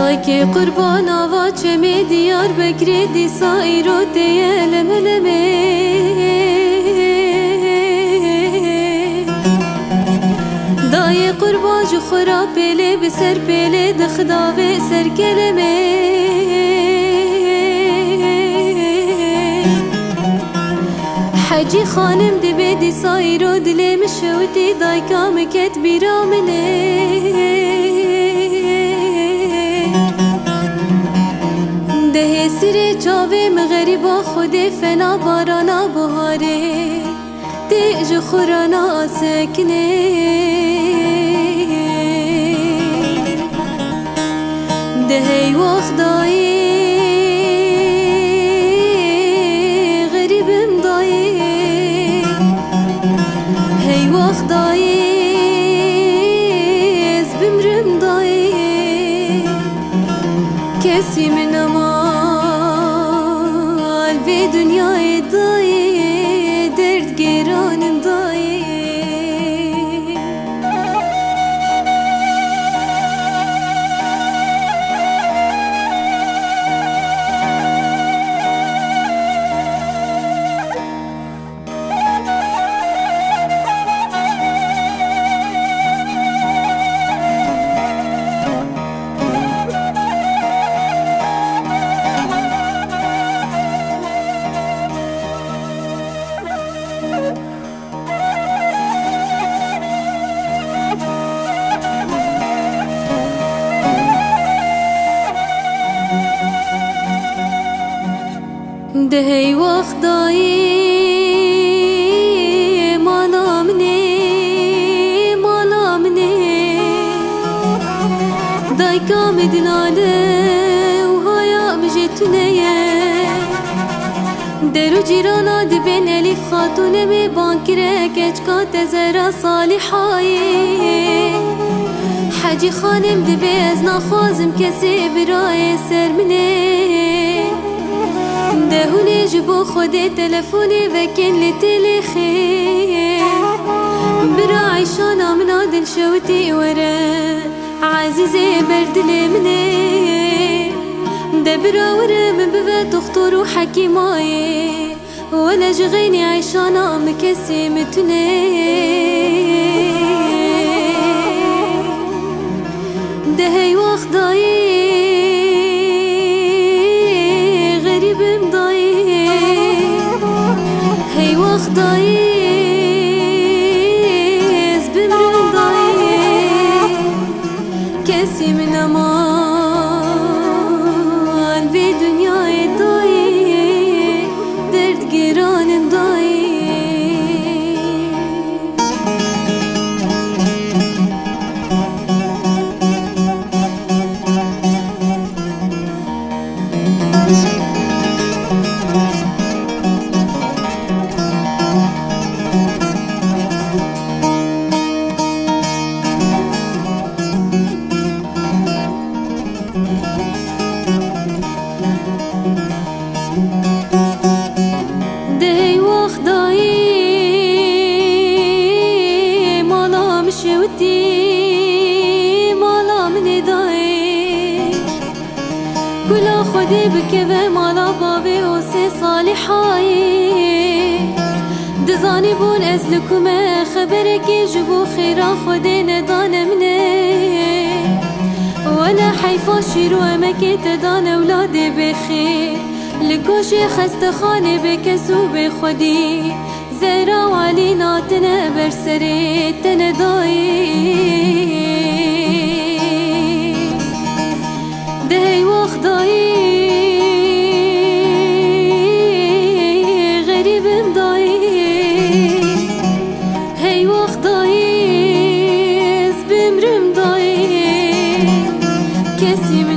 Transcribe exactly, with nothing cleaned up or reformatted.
دایکی قربان آوا چمی دیار بکری دی سایرو دیه لمه لمه دای قربان جو خورا پیله بسر پیله دخداوه سر کلمه حجی خانم دبی دی سایرو دلی مشوتی دای کامکت بیرامنه سری چاوه مغریبا خود فنا بارانا بهاره تیج خورانا سکنه دهی وقتایی غریبم دایی هی وقتایی از بمرم دایی کسی من اما dünyayı dayı dert geranım dayı دهی وقتایی مالا منی مالا منی دای کام دناله و هایا مجتونه درو جیرانا دبین الیف خاتونه می بانکره کچکا تزرا صالحایی حجی خانم دبی از نخوازم کسی برای سر منه دهوني جبو خودي تلفوني وكن لتلي خير براعي شانا من عدل شوتي ورا عزيزي برد لمني دبرا ورا من ببات اخطر وحكيماي ولا جغيني عيشانا مكسي متني دهي وخضاي دایی از بمرم دایی کسی من امان به دنیای دایی درد گرانم دایی دهی وقتایی مالا مشوتی مالا منی دایی کلا خودی بکه و مالا باوی و سی صالحایی دزانی بون از لکومه خبره که جبو خیرا خودی ندانمنه ولا حیفا شیرو امکی تدان اولادی بخیر لکوشی خست خانه بکسو بخودی زهرا و علی ناتنه برسری تنه دایی دهی وقتایی غریبم دایی هی وقتایی از بمرم دایی کسی